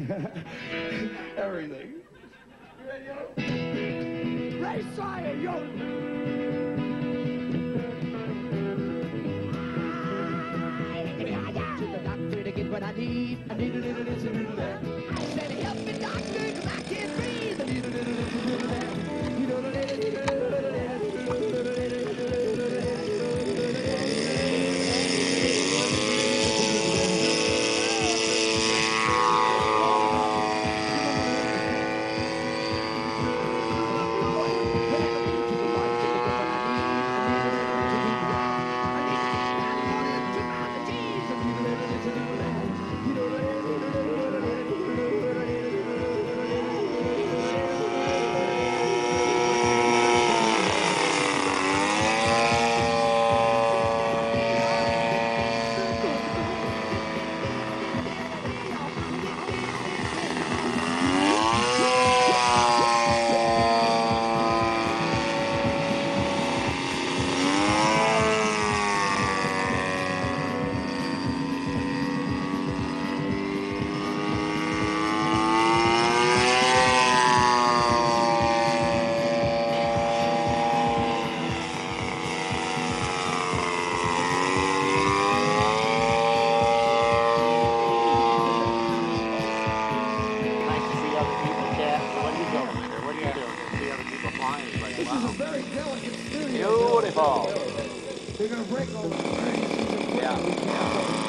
Everything. You ready, yo? Ray Sire, yo! To the doctor to get what I need. I need a little this and a little that. I said, help me, doctor, because I can't breathe. I need a little this and a little that. You know, a little this, a little This is a very delicate studio. Beautiful. They're going to break all the... Yeah.